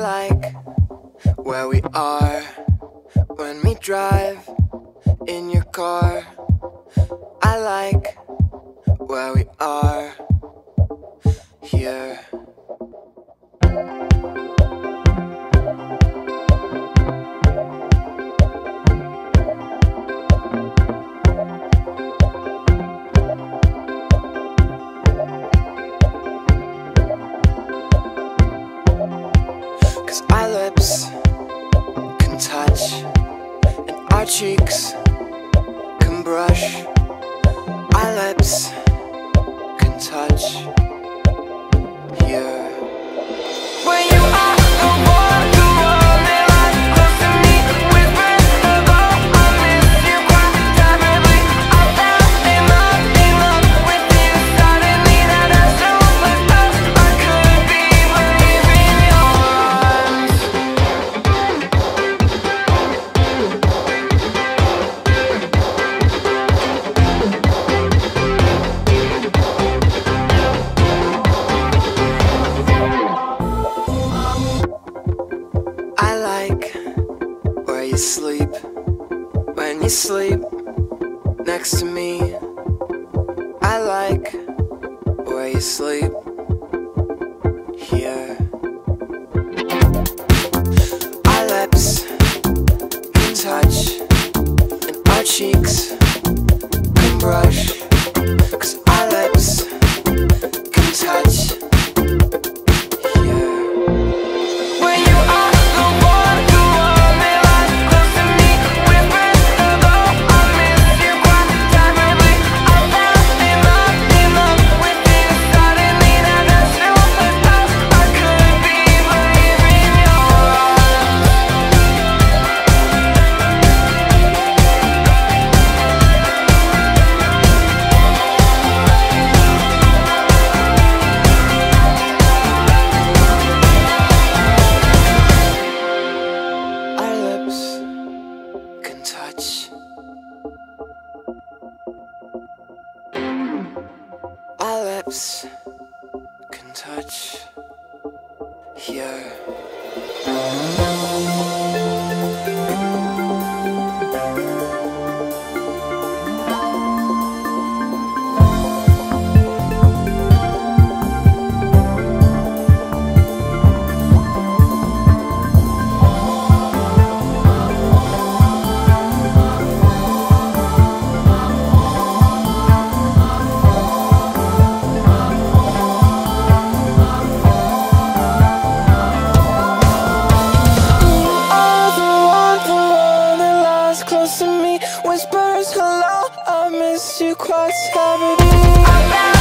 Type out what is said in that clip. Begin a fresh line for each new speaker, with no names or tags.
like where we are when we drive in your car. I like where we are here. Our lips can touch, and our cheeks can brush. Our lips can touch here. When you are the one that lies close to me, whispers hello, I miss you quite terribly. I fell in love with you suddenly, that I so much else I could be believing your arms. I like where you sleep when you sleep next to me. I like where you sleep here. Our lips can touch, and our cheeks can brush. 'Cause our lips can touch here. When you are the one that lies close to me, whispers hello, I miss you quite terribly. I fell in love with you suddenly, that I so much else I could be believing your arms. Our lips can touch. Our lips can touch here. Close to me, whispers hello, I miss you quite terribly.